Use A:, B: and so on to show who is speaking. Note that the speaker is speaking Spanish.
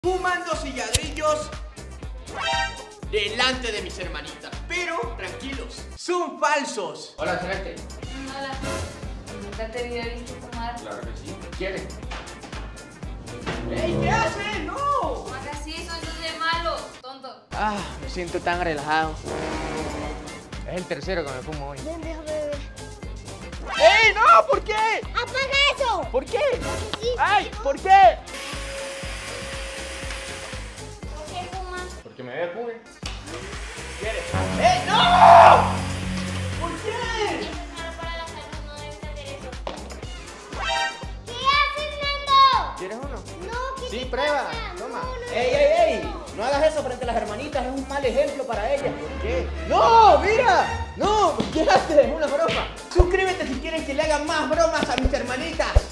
A: fumando cigarrillos delante de mis hermanitas. Pero tranquilos, son falsos.
B: Hola, Celeste.
C: Hola. ¿Nunca te había visto fumar?
B: Claro que sí. ¿Quieres?
A: ¡Ey, qué haces! ¡No!
C: No hagas así, eso es de malo, tonto.
D: Me siento tan relajado. Es el tercero que me fumo hoy.
E: Ven, déjame beber.
D: ¡Ey, no! ¿Por qué?
E: ¡Apaga eso!
D: ¿Por qué?
E: Sí,
D: ¡Ay! ¿Por qué?
C: ¿Por qué fumas?
B: Porque me ve pure.
D: ¿Quieres?
A: ¡Ey, no! ¿Por qué?
C: Eso es malo para la salud, no debes hacer eso.
E: ¿Qué haces, Nando?
D: ¿Quieres uno?
E: No, ¿qué
D: Sí,
E: te
D: prueba.
E: pasa?
D: Toma.
E: No, no,
F: ¡Ey, ey, ey! No hagas eso frente a las hermanitas, es un mal ejemplo para ellas.
D: ¿Por qué?
A: ¡No! ¡Mira! ¡No! ¿Qué haces? Es una broma. Suscríbete si quieren que le hagan más bromas a mis hermanitas.